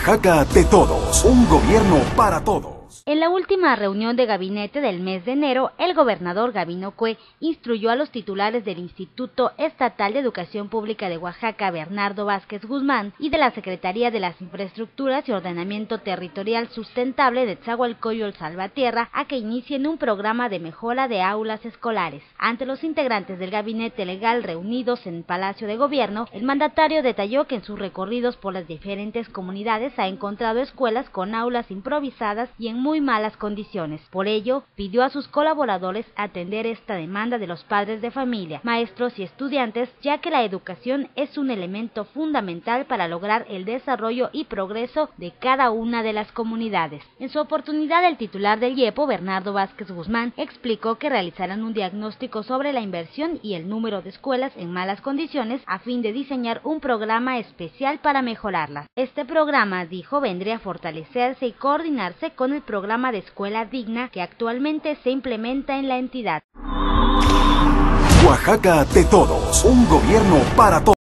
Oaxaca de todos, un gobierno para todos. En la última reunión de gabinete del mes de enero, el gobernador Gabino Cue instruyó a los titulares del Instituto Estatal de Educación Pública de Oaxaca, Bernardo Vázquez Guzmán, y de la Secretaría de las Infraestructuras y Ordenamiento Territorial Sustentable de Tzahualcóyotl Salvatierra a que inicien un programa de mejora de aulas escolares. Ante los integrantes del gabinete legal reunidos en Palacio de Gobierno, el mandatario detalló que en sus recorridos por las diferentes comunidades ha encontrado escuelas con aulas improvisadas y en muy malas condiciones. Por ello, pidió a sus colaboradores atender esta demanda de los padres de familia, maestros y estudiantes, ya que la educación es un elemento fundamental para lograr el desarrollo y progreso de cada una de las comunidades. En su oportunidad, el titular del IEPO, Bernardo Vázquez Guzmán, explicó que realizarán un diagnóstico sobre la inversión y el número de escuelas en malas condiciones a fin de diseñar un programa especial para mejorarlas. Este programa, dijo, vendría a fortalecerse y coordinarse con el programa de Escuela Digna que actualmente se implementa en la entidad. Oaxaca de todos, un gobierno para todos.